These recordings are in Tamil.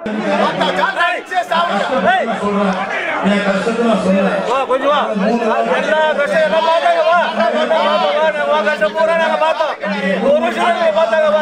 கொஞ்சம் எல்லா கஷ்டம் எல்லாம் பார்த்தாங்கப்பா கஷ்டம் பூரா நாங்க பார்த்தோம் ஒரு வருஷம் பார்த்தாங்கப்பா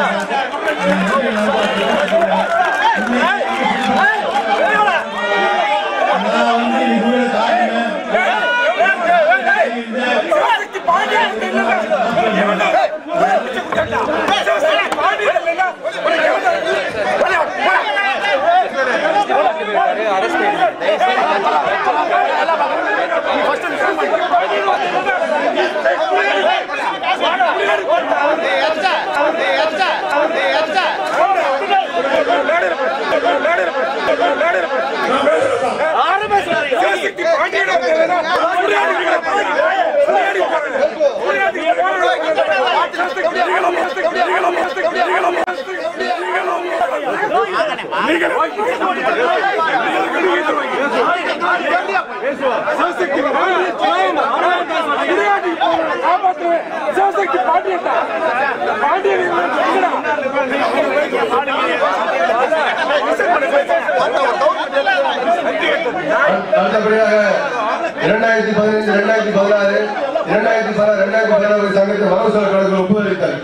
அடுத்தபடியாக 2015, 2016, 2016 சங்கத்தில் வரவு செலவு கணக்கு ஒப்புதல் அளித்தார்.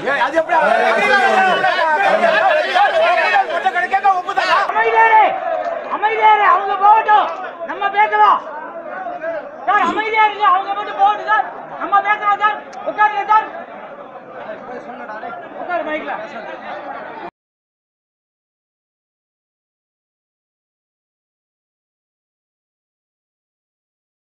அமைதியாரு அவங்க போகட்டும் நம்ம பேசலாம் சார். அமைதியா இருக்கு அவங்க மட்டும் போகட்டும் சார். நம்ம பேசலாம் சார். உட்காருங்க சார். உட்காரு மைக்ல.